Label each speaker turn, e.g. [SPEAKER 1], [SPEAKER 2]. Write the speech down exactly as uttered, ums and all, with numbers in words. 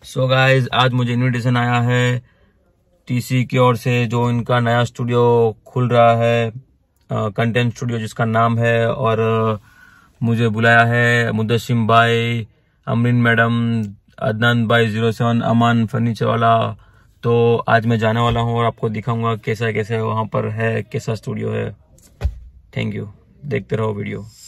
[SPEAKER 1] So guys आज मुझे invitation आया है टीसी की ओर से, जो इनका नया स्टूडियो खुल रहा है, कंटेंट स्टूडियो जिसका नाम है। और मुझे बुलाया है मुद्दशिम भाई, अमरीन मैडम, अदनान भाई जीरो सेवन, अमान फर्नीचर वाला। तो आज मैं जाने वाला हूँ और आपको दिखाऊंगा कैसा कैसा वहाँ पर है, कैसा स्टूडियो है। थैंक यू, देखते रहो वीडियो।